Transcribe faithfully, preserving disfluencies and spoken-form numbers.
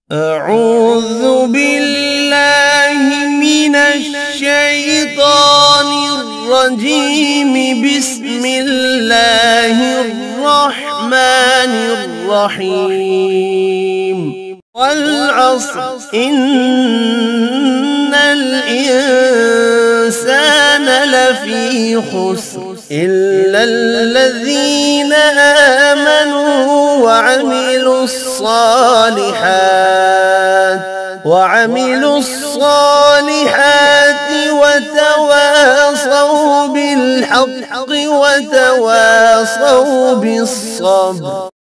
أعوذ بالله من الشيطان الرجيم. بسم الله الرحمن الرحيم. والعصر إن الإنسان لفي خسر إلا الذين آمنوا وعملوا الصالحات وعملوا الصالحات وتواصوا بالحق وتواصوا بالصبر.